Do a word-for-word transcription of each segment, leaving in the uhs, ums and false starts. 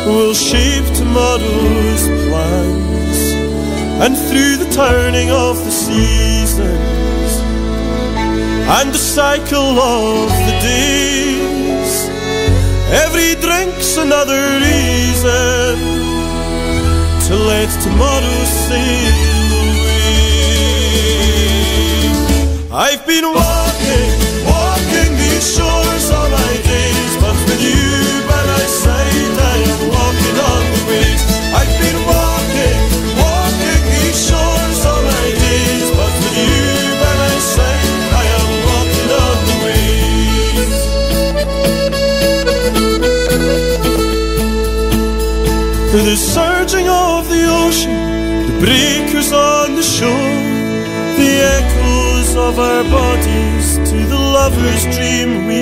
will shape tomorrow's plans. And through the turning of the seasons and the cycle of the days, every drink's another reason to let tomorrow sail away. I've been walking, walking these shores all my days, but with you by my side I am walking on the waves. I've been walking, walking these shores all my days, but with you by my side I am walking on the waves. The surging of the ocean, the breakers on the shore, the echoes of our bodies to the lover's dream we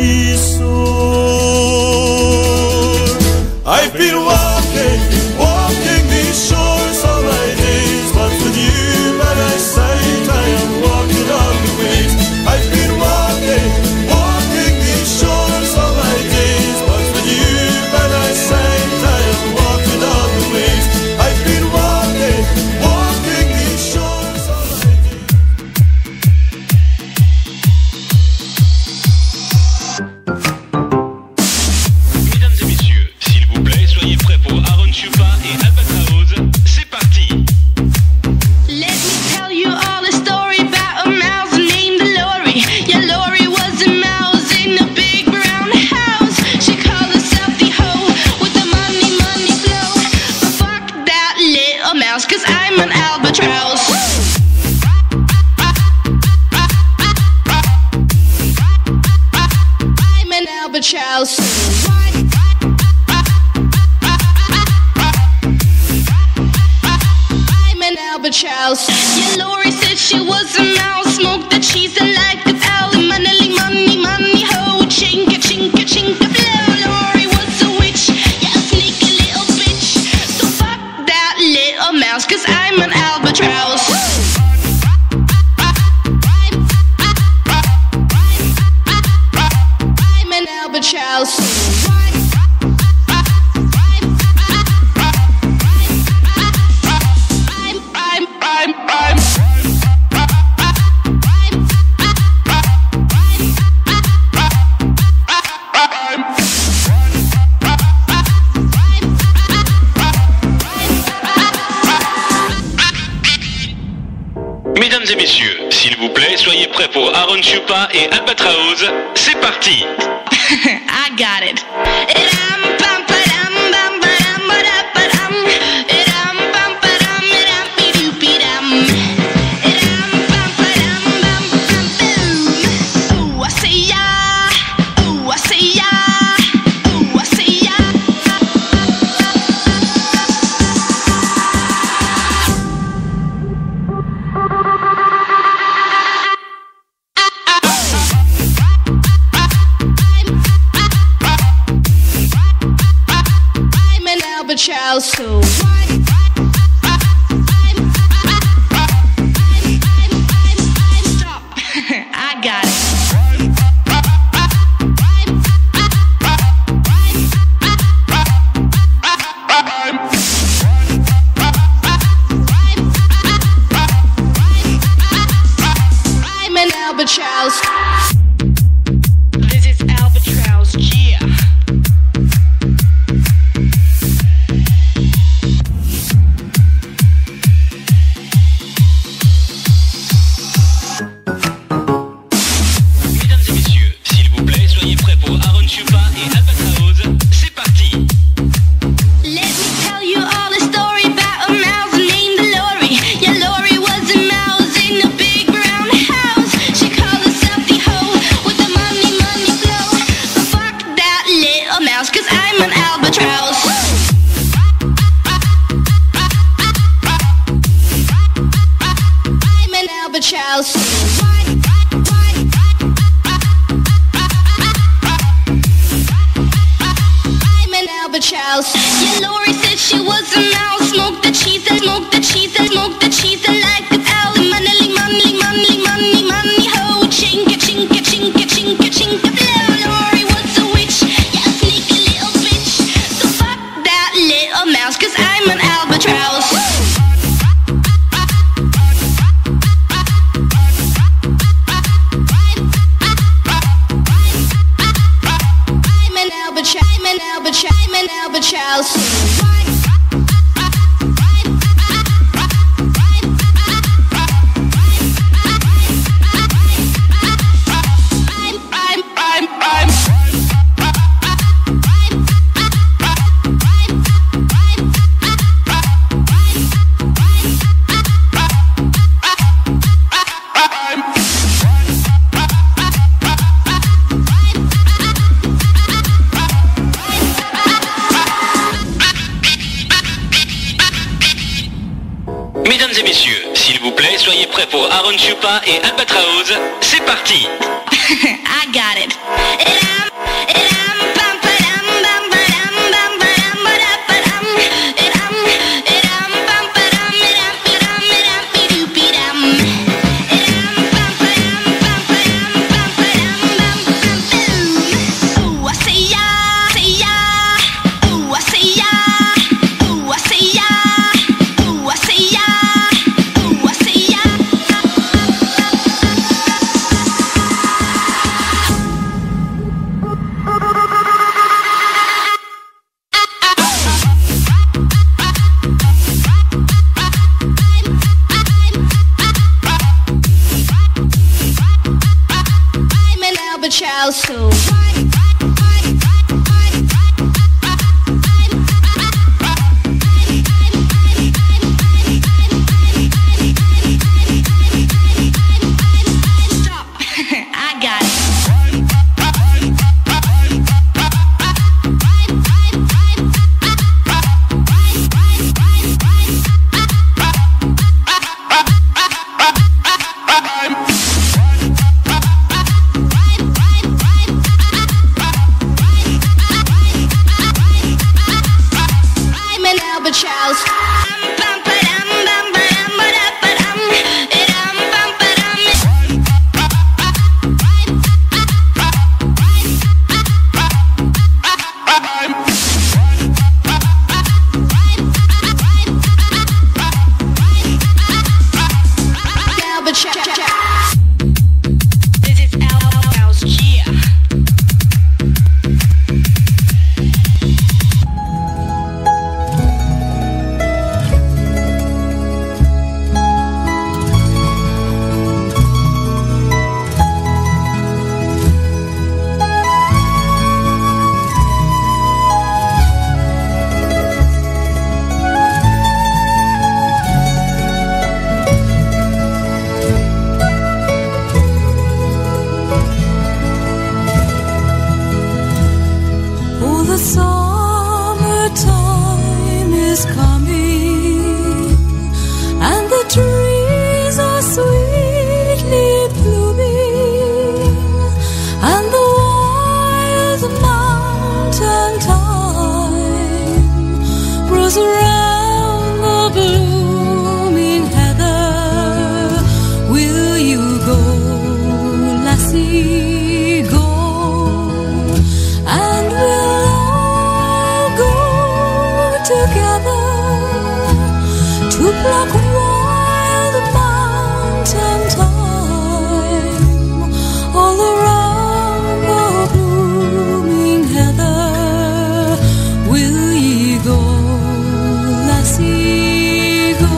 soar. I've been walking, walking these shores all my days, but with you by my side I am walking on the waves. I've been walking, walking these shores all my days, but with you by my side I am walking on the waves. I've been walking, walking these shores all my days. Mesdames et messieurs, s'il vous plaît, soyez prêts pour Aaron Chupa et Albatraoz. C'est parti. Let me tell you all a story about a mouse named Lori. Yeah, Lori was a mouse in a big brown house. She called herself the hoe with the money, money flow. But fuck that little mouse, cause I'm an albatross. I'm an albatross. I'm an albatross. Yeah, Lori said she was a mouse, smoked the cheese and like the alley, money, money, money, ho, chinka, chinka, chinka, blow. Lori was a witch, yeah, a sneaky little bitch. So fuck that little mouse, cause I'm an albatross. I'm an albatross. I'm, I'm, I'm, I'm. Mesdames et messieurs, s'il vous plaît, soyez prêts pour Aaron Chupa et Albatraoz. C'est parti. I got it. Idam, bum, ba-dum, bum, ba-dum, ba-da, ba-dum. Idam, bum, ba-dum, idam, be-doo-be-dum. Idam, bum, ba-dum, bum, bum, boom. Ooh, I say yeah. Ooh, I say yeah. Ooh, I say yeah. I'm an albatross, so stop. I got it. I'm an albatross. This is albatross, yeah. Mesdames et messieurs, s'il vous plaît, soyez prêts pour Aaron Chupa et Albatraoz. C'est parti. Let me tell you all a story about a mouse named Lori. Yeah, Lori was a mouse in a big brown house. She called herself the hoe with the money, money flow. But fuck that little mouse, cause I'm an albatross. I'm an albatross. I'm an albatross. Yeah, Lori said she was a mouse, smoked the cheese and smoked the cheese and smoked the cheese and like the alley, money, money, money, money, money, ho, chinka, chinka, chinka, chinka, chinka, blow. Lori was a witch, yeah, a sneaky little bitch. So fuck that little Charles. I'm an Albert, I'm an Albert, I'm an Albert Charles. Mesdames et messieurs, s'il vous plaît, soyez prêts pour Aaron Chupa et Albatraoz. C'est parti. I got it. And I'm, and I'm bum ba dum bum ba dum bum ba dum ba da ba dum. And I'm, and I'm bum ba dum and I'm be dum and I'm be doo be dum. And I'm bum ba dum bum ba dum bum ba dum bum bum boom. Ooh, I say ya, say ya. Ooh, I say ya. Ooh, I say ya. Ooh, I say ya. Ooh, I say ya. I'm an Albert Charles too. Stop. I got it. I'm an Albert Charles. I'm bum ba dum bum ba dum ba da ba dum. And I'm bum ba dum. Albert Charles. This is Albert Charles. Yeah. Oh, the summertime is coming, and the trees are sweetly blooming, and the wild mountain thyme grows around the blooming heather. Will you go, lassie, go? And we'll all go together to pluck wild mountain thyme all around the blooming heather. Will ye go, lassie, go?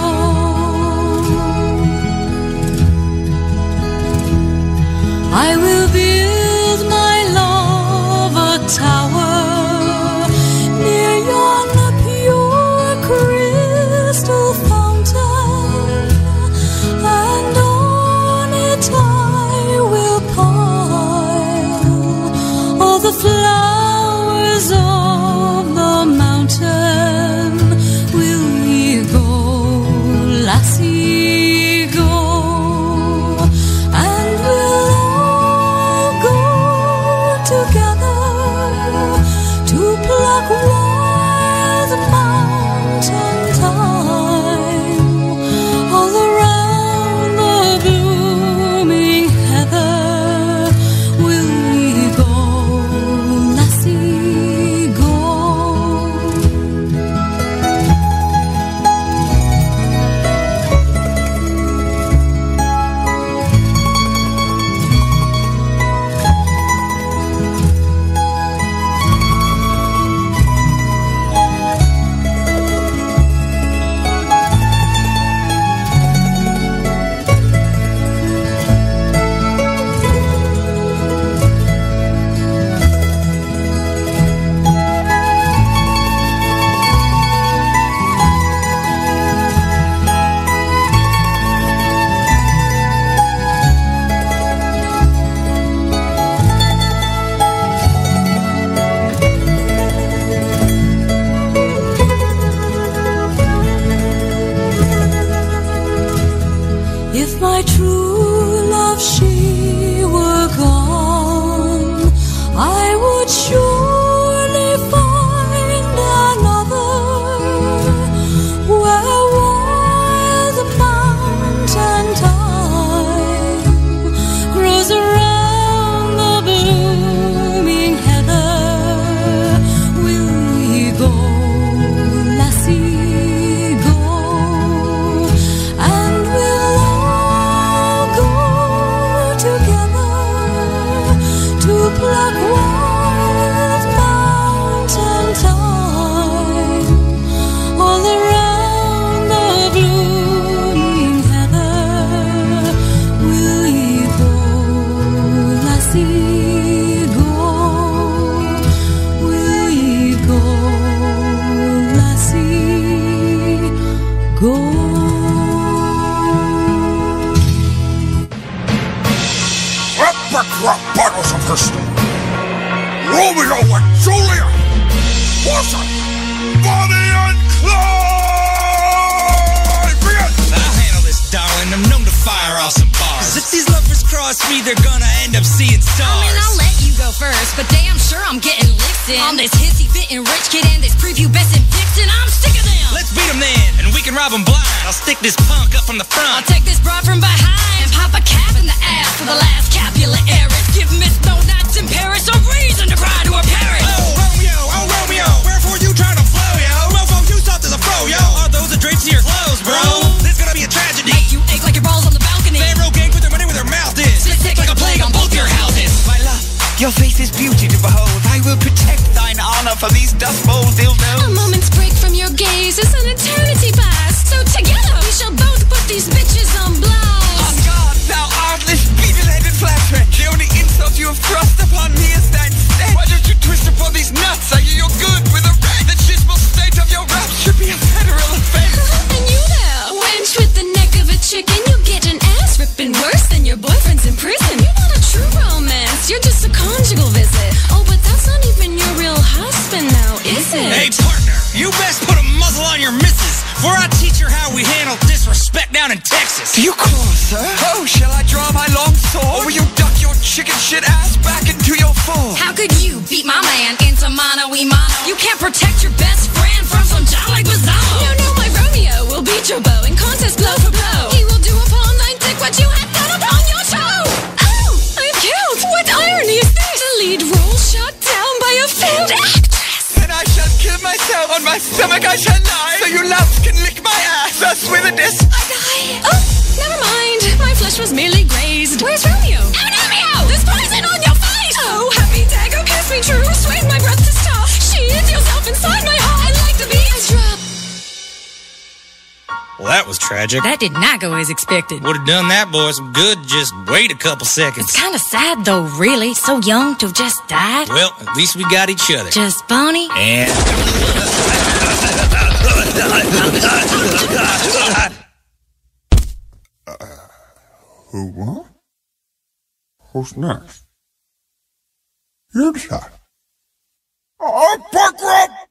I will build my love a tower near yonder pure personal. Romeo and Juliet! Portia! Bonnie and Clyde! Bring it! I'll handle this, darling. I'm known to fire off some bars. 'Cause if these lovers cross me, they're gonna end up seeing stars. I mean, I'll let you go first, but damn sure I'm getting licked in. On this hissy-fitting rich kid and this preview best in Vixen, I'm sick of them. Let's beat them then, and we can rob them blind. I'll stick this punk up from the front. I'll take this broad from behind and pop a cap in the ass for the last Capulet heiress. Give Miss No Nuts in Paris a reason to cry to her parents. Oh, Romeo, oh, Romeo, wherefore you trying to flow, yo? Mofo, you soft as a fro, yo. Are those the drapes to your clothes, bro? This is gonna be a tragedy. Make you ache like your balls on the balcony. Pharaoh gang put their money where their mouth is. Spit sick like a plague on both your houses. My love, your face is beauty to behold. I will protect thine honor from these dust bowl dildos. A moment's break from your gaze is an eternity past. So together we shall both put these bitches on blast. On God, thou artless, beetle-headed flatterer. The only insult you have thrust upon me is thine stead. Why don't you twist upon these nuts? Are you your good with a red? The chismal state of your raps should be a federal offense. And you there, wench with the neck of a chicken, you get an ass ripping worse than your boyfriend's in prison. You want a true romance, you're just a conjugal visit. Oh, but that's not even your real husband now, is it? Hey, partner, you best put a muzzle on your missus, for I teach her how we handle disrespect down in Texas. Do you call, sir? Oh, shall I draw my long sword? Or will you duck your chicken shit ass back into your form? How could you beat my man into mano y mano? You can't protect your best friend from some John like Mazzano. No, no, my Romeo will beat your bow in contest blow for blow. He will do upon thy dick what you had done upon your toe. Oh, I'm killed. What irony is this? The lead role shot down by a failed actress. Then I shall kill myself. On my stomach I shall lie, so you loves can lick my ass. Thus with a diss I die. Oh, never mind. My flesh was merely grazed. Where's Romeo? Oh, Romeo! There's poison on your face! Oh, happy dagger, kiss me true. Swing my breath to stop. Shield yourself inside my heart. I'd like to be a drop. Well, that was tragic. That did not go as expected. Would have done that boy some good. Just wait a couple seconds. It's kind of sad, though, really. So young to have just died. Well, at least we got each other. Just Bonnie. And... uh, who what? Who's next? You decide. Oh, Buck Rub!